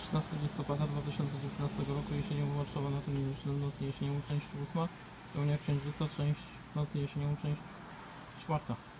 13 listopada 2019 roku, jesienią wymarszowała na tym noc jesienią część 8, pełnia księżyca, część nocy jesienią, część 4.